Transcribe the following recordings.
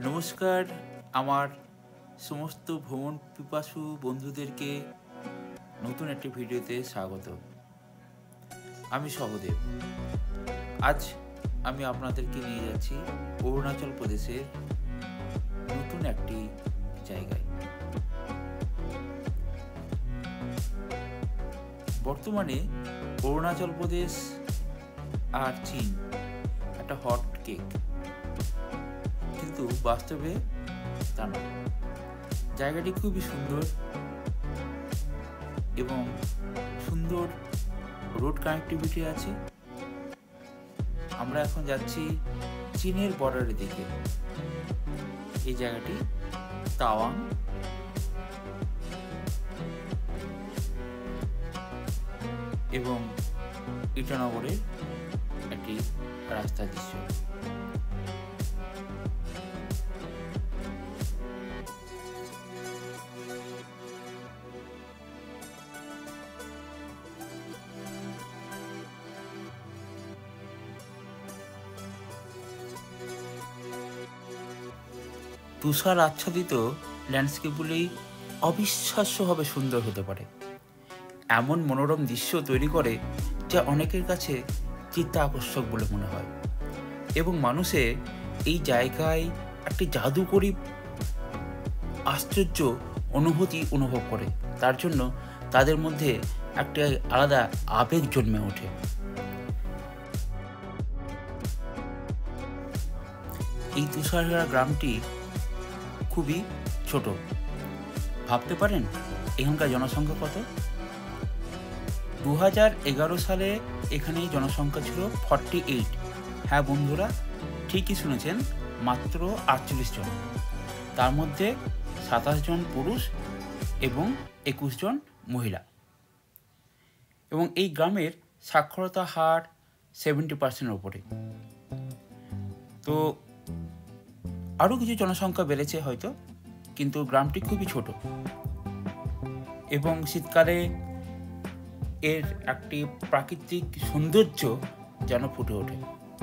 নমস্কার আমার সমস্ত ভ্রমণ পিপাসু বন্ধুদেরকে নতুন একটি ভিডিওতে স্বাগত। আমি সহদেব। আজ আমি আপনাদেরকে নিয়ে যাচ্ছি অরুণাচল প্রদেশের নতুন একটি জায়গায়। বর্তমানে অরুণাচল প্রদেশ আর চীন একটা হট কেক, কিন্তু বাস্তবে তা নয়। জায়গাটি খুবই সুন্দর এবং সুন্দর রোড কানেক্টিভিটি আছে। আমরা এখন যাচ্ছি চীনের বর্ডারের দিকে। এই জায়গাটি তাওয়াং। এবং ইটানগরের একটি রাস্তার দৃশ্য। তুষার আচ্ছাদিত ল্যান্ডস্কেপগুলি অবিশ্বাস্যভাবে সুন্দর হতে পারে। এমন মনোরম দৃশ্য তৈরি করে যা অনেকের কাছে চিত্তাকর্ষক বলে মনে হয়, এবং মানুষে এই জায়গায় একটি জাদুকরী আশ্চর্য অনুভূতি অনুভব করে। তার জন্য তাদের মধ্যে একটি আলাদা আবেগ জন্মে ওঠে। এই তুষারঘেরা গ্রামটি খুবই ছোট। ভাবতে পারেন এখানকার জনসংখ্যা কত? 2011 সালে এখানে জনসংখ্যা ছিল 48। হ্যাঁ বন্ধুরা, ঠিকই শুনেছেন, মাত্র 48 জন। তার মধ্যে 27 জন পুরুষ এবং 21 জন মহিলা। এবং এই গ্রামের সাক্ষরতা হার 70%-এর উপরে। তো আরও কিছু জনসংখ্যা বেড়েছে হয়তো, কিন্তু গ্রামটি খুবই ছোট। এবং শীতকালে এর একটি প্রাকৃতিক সৌন্দর্য যেন ফুটে ওঠে।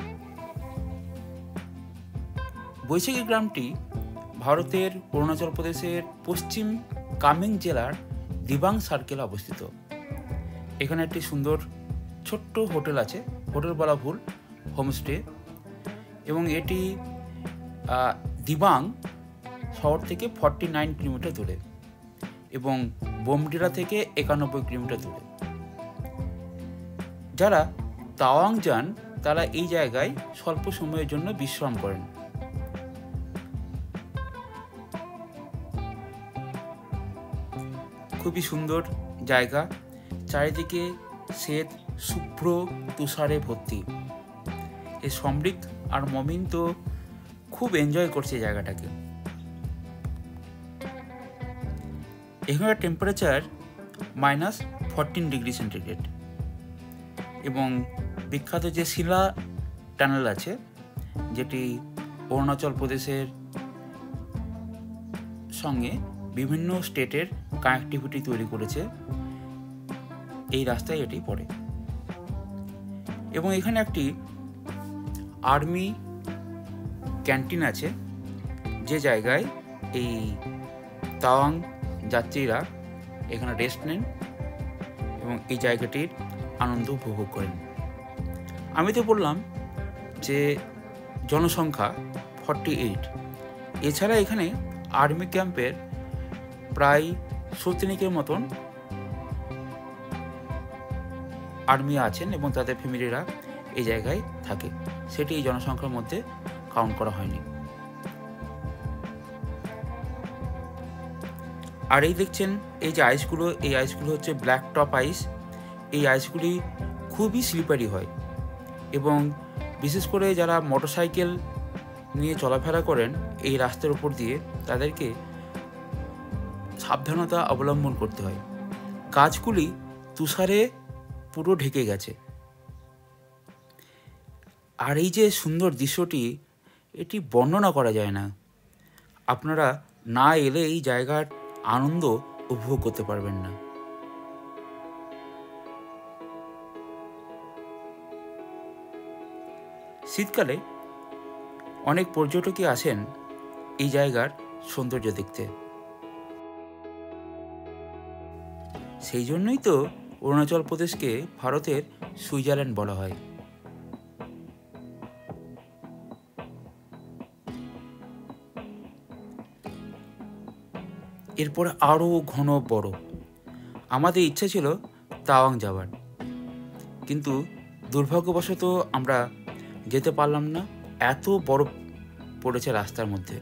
বৈশাখী গ্রামটি ভারতের অরুণাচল প্রদেশের পশ্চিম কামেং জেলার দিবাং সার্কেলে অবস্থিত। এখানে একটি সুন্দর ছোট্ট হোটেল আছে, হোটেল বলা ভুল, হোমস্টে। এবং এটি দিবাং শহর থেকে 49 কিলোমিটার দূরে এবং বোমডিলা থেকে 91 কিলোমিটার দূরে। যারা তাওয়াং যান তারা এই জায়গায় স্বল্প সময়ের জন্য বিশ্রাম করেন। খুবই সুন্দর জায়গা, চারিদিকে শ্বেত শুভ্র তুষারে ভর্তি। এই সমৃক আর মমিন তো খুব এনজয় করছে জায়গাটাকে। এখানকার টেম্পারেচার -14 ডিগ্রি সেন্টিগ্রেড। এবং বিখ্যাত যে শিলা টানেল আছে, যেটি অরুণাচল প্রদেশের সঙ্গে বিভিন্ন স্টেটের কানেক্টিভিটি তৈরি করেছে, এই রাস্তায় এটি পড়ে। এবং এখানে একটি আর্মি ক্যান্টিন আছে, যে জায়গায় এই তাওয়াং যাত্রীরা এখানে রেস্ট নেন এবং এই জায়গাটির আনন্দ উপভোগ করেন। আমি তো বললাম যে জনসংখ্যা 48। এছাড়া এখানে আর্মি ক্যাম্পের প্রায় 70 মতন আর্মি আছেন এবং তাদের ফ্যামিলিরা এই জায়গায় থাকে। সেটি এই জনসংখ্যার মধ্যে কাউন্ট করা হয়নি। আর এই দেখছেন এই যে আইসগুলো, এই আইসগুলো হচ্ছে ব্ল্যাক টপ আইস। এই আইসগুলি খুবই স্লিপারি হয় এবং বিশেষ করে যারা মোটরসাইকেল নিয়ে চলাফেরা করেন এই রাস্তার উপর দিয়ে, তাদেরকে সাবধানতা অবলম্বন করতে হয়। গাছগুলি তুষারে পুরো ঢেকে গেছে। আর এই যে সুন্দর দৃশ্যটি, এটি বর্ণনা করা যায় না। আপনারা না এলে এই জায়গার আনন্দ উপভোগ করতে পারবেন না। শীতকালে অনেক পর্যটকই আসেন এই জায়গার সৌন্দর্য দেখতে। সেই জন্যই তো অরুণাচল প্রদেশকে ভারতের সুইজারল্যান্ড বলা হয়। এরপরে আরও ঘন বরফ। আমাদের ইচ্ছা ছিল তাওয়াং যাওয়ার, কিন্তু দুর্ভাগ্যবশত আমরা যেতে পারলাম না, এত বরফ পড়েছে রাস্তার মধ্যে।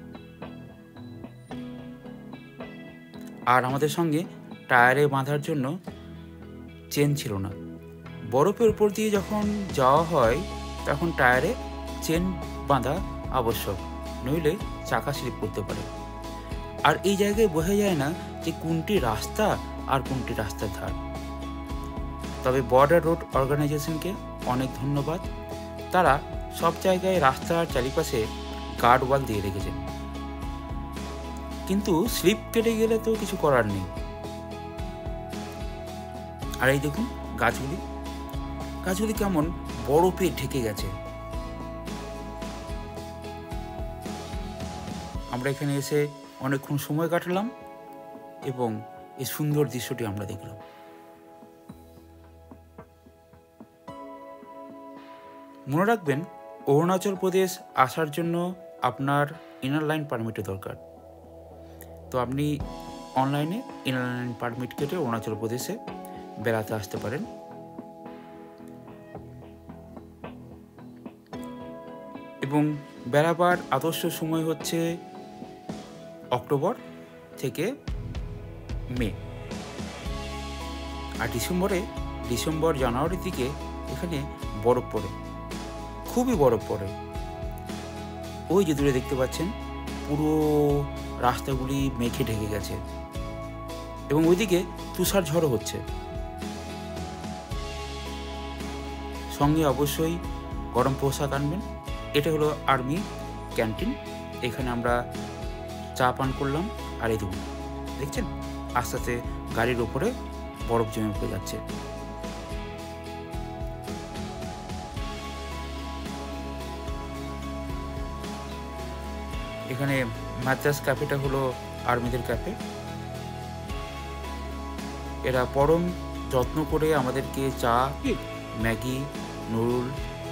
আর আমাদের সঙ্গে টায়ারে বাঁধার জন্য চেন ছিল না। বরফের উপর দিয়ে যখন যাওয়া হয় তখন টায়ারে চেন বাঁধা আবশ্যক, নইলে চাকা স্লিপ করতে পারে। আর এই জায়গায় বোঝা যায় না যে কোনটি রাস্তা আর কোনটি রাস্তার ধার। তবে বর্ডার রোড অর্গানাইজেশনকে অনেক ধন্যবাদ, তারা সব জায়গায় রাস্তার চারিপাশে গার্ড ওয়াল দিয়ে রেখেছেন। কিন্তু স্লিপ কেটে গেলে তো কিছু করার নেই। আর এই দেখুন গাছগুলি কেমন বরফে ঢেকে গেছে। আমরা এখানে এসে অনেকক্ষণ সময় কাটালাম এবং এই সুন্দর দৃশ্যটি আমরা দেখলাম। মনে রাখবেন, অরুণাচল প্রদেশ আসার জন্য আপনার ইনার লাইন পারমিটের দরকার। তো আপনি অনলাইনে ইনার লাইন পারমিট কেটে অরুণাচল প্রদেশে বেড়াতে আসতে পারেন। এবং বেড়াবার আদর্শ সময় হচ্ছে অক্টোবর থেকে মে। আর ডিসেম্বর জানুয়ারির দিকে এখানে বরফ পড়ে, খুবই বরফ পড়ে। ওই যে দূরে দেখতে পাচ্ছেন পুরো রাস্তাগুলি মেঘে ঢেকে গেছে এবং ওইদিকে তুষার ঝড়ও হচ্ছে। সঙ্গে অবশ্যই গরম পোশাক আনবেন। এটা হলো আর্মি ক্যান্টিন, এখানে আমরা চা পান করলাম। আর এই দেখছেন আস্তে আস্তে গাড়ির ওপরে বরফ জমে পড়ে যাচ্ছে। এখানে মাদ্রাস ক্যাফেটা হলো আর্মিদের ক্যাফে। এরা পরম যত্ন করে আমাদেরকে চা, ম্যাগি, নুডল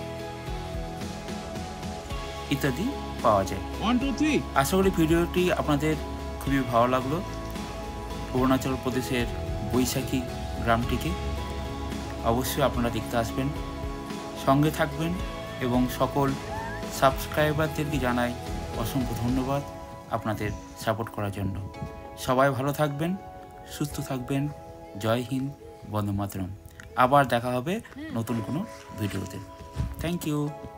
ইত্যাদি পাওয়া যায়। 1 2 3। আশা করি ভিডিওটি আপনাদের খুবই ভালো লাগলো। অরুণাচল প্রদেশের বৈশাখী গ্রামটিকে অবশ্যই আপনারা দেখতে আসবেন, সঙ্গে থাকবেন। এবং সকল সাবস্ক্রাইবারদেরকে জানাই অসংখ্য ধন্যবাদ আপনাদের সাপোর্ট করার জন্য। সবাই ভালো থাকবেন, সুস্থ থাকবেন। জয় হিন্দ, বন্দে মাতরম। আবার দেখা হবে নতুন কোনো ভিডিওতে। Thank you.